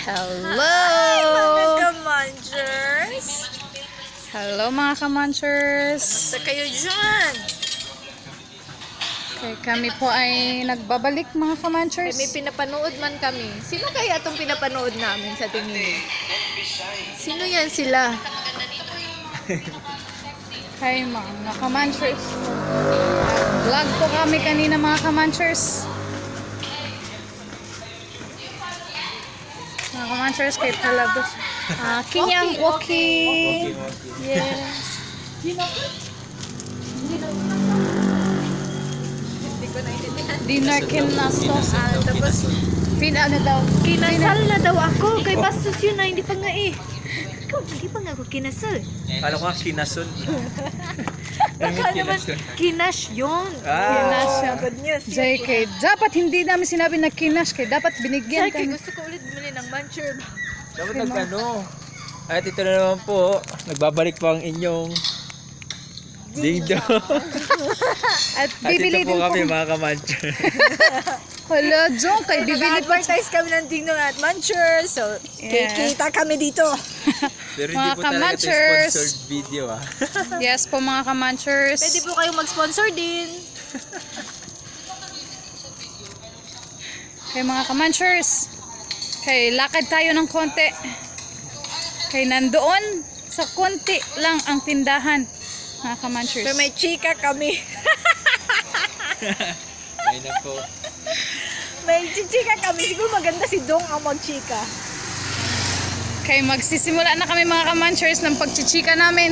Hello! Hi, mga kamanchers! Hello mga kamanchers! Basta kayo dyan! Okay, kami po ay nagbabalik mga kamanchers. May pinapanood man kami. Sino kaya itong pinapanood namin sa tingin niyo? Sino yan sila? Hi mga kamanchers. Vlog po kami kanina mga kamanchers. Mga kamanchers kay Palabos. Kinyang okay. Yes. Hindi ko naintindihan. Dinner kinastos. Tapos, Ano daw? kinasal na daw ako. Kay Bastos yun na, hindi pa nga eh. Ikaw, hindi pa nga ako kinasal. Kala ko nga kinasun. Baka naman, kinash yun. Kinash Oh, siya. good news. JK, dapat hindi namin sinabi na kinash kay dapat binigyan Kaya ka. gusto ko ulit bumili ng mancher. Dapat nagano. At ito na naman po, nagbabalik po ang inyong ding-dong. At At bibili ito din po kami po. mga kamancher. Hala, Jong, kay bibili po. Nag-advertise kami ng Dingdong at Mancher. So, Yeah. kikita kami dito. Pero hindi Mga po talaga ito kamanchers. sponsored video Yes po mga kamanchers. Pwede po kayong mag-sponsor din. Kay mga kamanchers. Kay lakad tayo ng konti. Kay nandoon sa konti lang ang tindahan. Mga kamanchers. Pero may chika kami. Ayun na po. May chika kami. Siguro maganda si Dong ang mag-chika. Kay magsisimula na kami mga kamanchers ng pagchichika namin.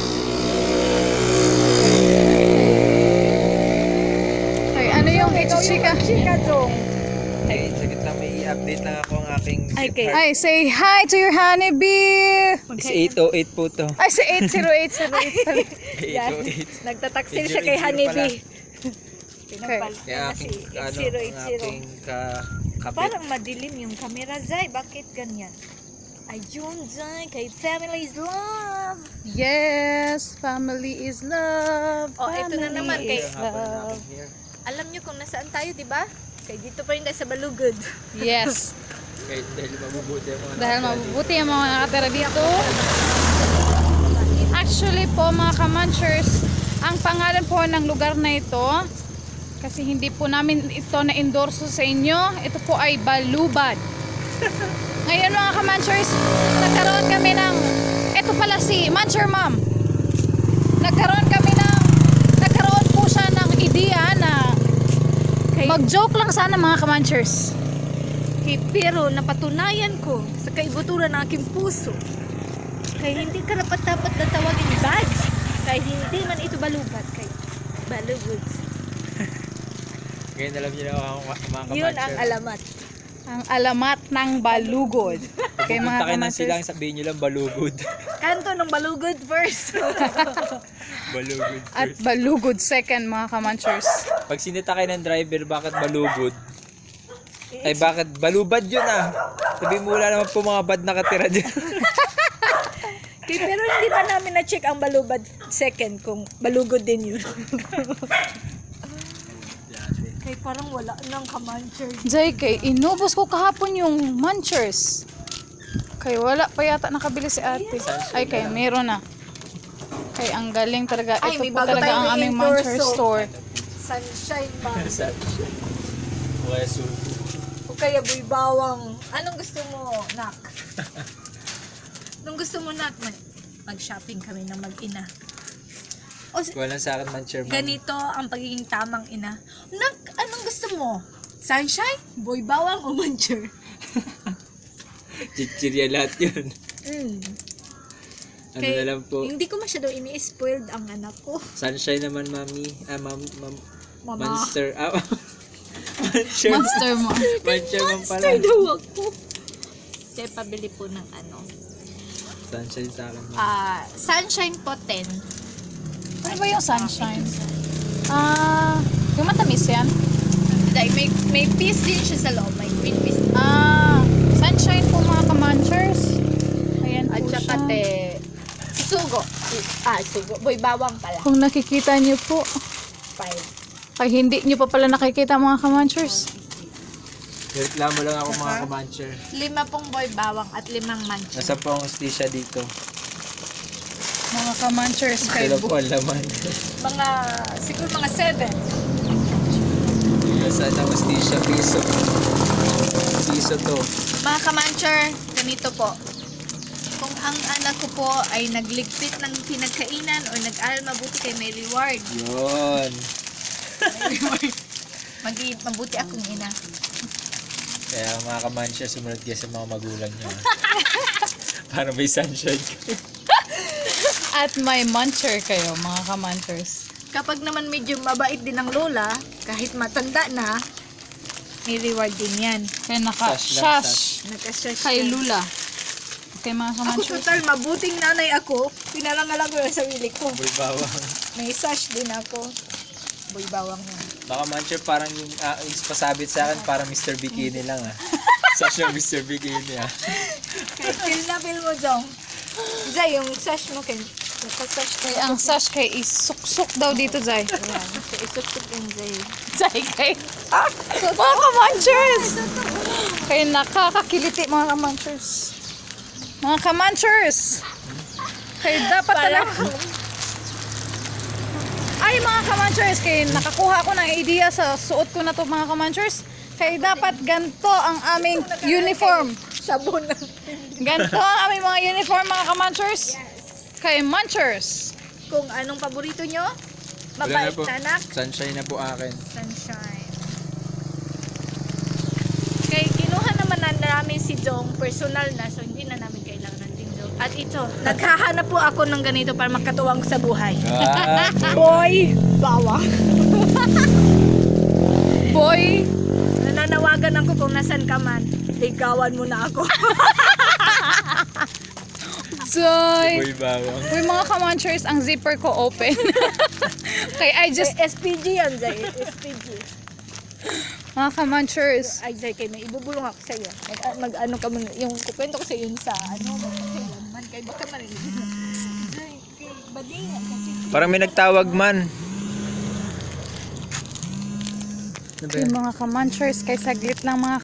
Kay ano yung ichichika? Chika, Dong. Ay, saglit lang, may update lang ako ang aking Ay, okay. Ay, say hi to your honeybee! Is 808 po to. Ay, sa 8088. 808. Nagtataksil Medyo siya kay 80 Honeybee. Kaya Pinapalitan na si aking, ano, 8080. ang aking kabit. Parang madilim yung camera, Zay. Bakit ganyan? Ayun, Zay. Kay Family is Love. Yes, family is love. Oh, ito na naman Family kay- is Haba ng love. aking hair. Alam niyo kung nasaan tayo, di ba? Kay dito pa rin tayo sa Balugod. Yes. Kahit dahil mabubuti ang mga Dahil nakatira mabubuti ang mga nakatira dito. Actually po mga kamanchers, ang pangalan po ng lugar na ito, kasi hindi po namin ito na-endorso sa inyo, ito po ay Balubad. Ngayon mga kamanchers, nagkaroon kami ng, ito pala si Mancher Mom. Nagkaroon po siya ng ideya na mag-joke lang sana mga kamanchers. Pero napatunayan ko sa kaibuturan ng aking puso. Kaya hindi ka dapat na tawagin bad. Kaya hindi man ito balubad. Kaya balugod. Ngayon alam niyo na ako mga kamancher. Yun ang alamat. Ang alamat ng Balugod. Kay mga Pupunta kayo ng silang, kamanchers. sabihin niyo lang balugod. Kanto ng balugod first. Balugod At first. Balugod second mga kamanchers. Pag sinita kayo ng driver, bakit balugod? Ay bakit balubad yun Sabihin mo wala naman po mga bad nakatira dyan. Pero hindi pa namin na-check ang balubad second kung balugod din yun. Kaya parang wala nang kamancher. JK, inubos ko kahapon yung munchers. Kay wala pa yata nakabili si ate. Ay kay meron na. Kay ang galing talaga. Ay, Ito may po bago talaga tayong ang aming endorso. muncher store. Sunshine ba? Kaya sulfur. O kaya buybawang. Anong gusto mo, Nak? Anong gusto mo, Nak? Mag-shopping kami ng mag-ina. O, Walang sa akin man, chairman. ganito ang pagiging tamang ina. Nak, anong gusto mo? Sunshine? Buybawang o mancher? Chichirya lahat yun. Ano Kaya, na lang po. Hindi ko masyado ini-spoiled ang anak ko. Sunshine naman, mami. Mama. Monster. Monster. Monster mo. Monster man pala. Monster daw ako. Kaya pabili po ng ano. Sunshine sa akin. Sunshine po 10. Ano ba yung sunshine? Yung matamis yan? Like, may piece din siya sa loob. May green piece. Sunshine po mga kamanchers. Ayan po At saka siya. sugo. Sugo. Buybawang pala. Kung nakikita niyo po, 5. ay hindi niyo pa pala nakikita mga kamanchers. Reklamo lang ako mga kamancher. 5 pong boy bawang at 5 mancha. Nasa po ang hostisya dito. Mga kamanchers, kay Sila po ang laman. Siguro mga 7. Nasa na hostisya, piso. Piso to. Mga kamancher, ganito po. Kung ang anak ko po ay nagligpit ng pinagkainan o nag-aral mabuti kay may reward. Yun. Mabuti akong ina. Kaya mga kamancher, sumunod kayo sa mga magulang nyo. Para may sunshine kayo. At may muncher kayo, mga kamanchers. Kapag naman medyo mabait din ang lola, kahit matanda na, may reward din yan. Kaya Sash lang, naka-shush Nagka-search kay Lula. Okay, mga Ako kamanchers. total, mabuting nanay ako. Pinarangalan ko yung sarili ko. Boy bawang. May sash din ako. Boy bawang yan. Mga kamancher, parang yung pasabit sa akin, parang Mr. Bikini lang ah. Sash yung Mr. Bikini ah. Feel na feel mo, Jong. Zay, yung sash mo, Ken. Nagka-sash ka. Kaya ang sash kay isuksok daw dito, Zay. Ayan. So, isuksok yung Zay. Zay kay... mga kamanchers! Kaya nakakakiliti, mga kamanchers. Mga kamanchers! Kaya dapat talaga... Ay, mga kamanchers, kaya nakakuha ko ng idea sa suot ko na to, mga kamanchers. Kaya dapat ganito ang aming uniform. Sabon na. Ganito ang aming mga uniform, mga kamanchers. Kay Munchers. Kung anong paborito nyo, Wala mabait na po. na anak. Sunshine na po akin. Sunshine. Kay kinuha naman na namin si Jong, personal na, so hindi na namin kailangan ng Team Jong. At ito, naghahanap po ako ng ganito para makatuwang sa buhay. Ah, Boy! Bawang! Boy, Nananawagan ako kung nasan ka man, ligawan mo na ako. Zoy. boy bawang. Uy, mga kamanchers, ang zipper ko open. Kay I just... SPG yan, Zay. SPG. Mga kamanchers. Ay, Zay, kay may ibubulong ako sa iyo. Mag-ano ka man, yung kukwento ko sa iyo sa man, kay baka marinig. Zay, kay bading, kasi Parang may nagtawag man. Ano ba Yung yan? mga kamanchers, kay saglit lang mga